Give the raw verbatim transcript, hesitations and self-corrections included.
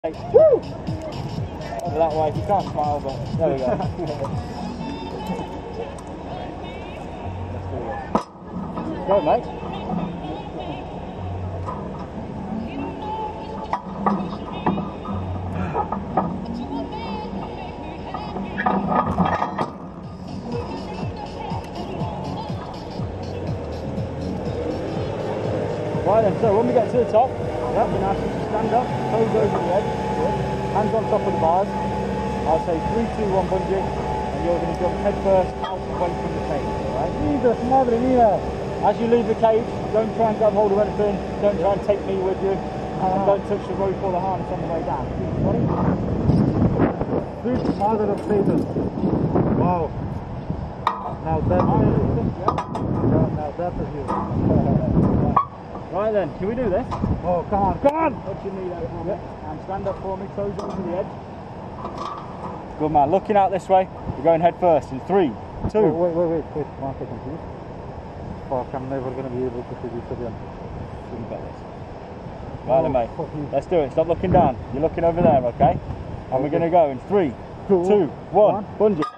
Woo! That way, you can't smile, but there we go. Go, mate. Right then, so when we get to the top, yep, you're nice to stand up, toes over the edge, hands on top of the bars. I'll say three, two, one bungee, and you're going to jump head first out away from the cage, alright? Jesus, madre mia! As you leave the cage, don't try and grab hold of anything, don't try and take me with you, and don't touch the rope or the harness on the way down. Ready? Sweet mother of Satan. Wow. Now that is you. Now that is you. Right then, can we do this? Oh, come on, come on! Touch your knee there for me, and stand up for me, toes over the edge. Good man, looking out this way, we're going head first in three, two. Oh, wait, wait, wait, wait, one second please. Fuck, I'm never going to be able to see this again. You got this. Right then, mate, let's do it, stop looking down. You're looking over there, okay? And okay. We're going to go in three, two, two one, one, bungee.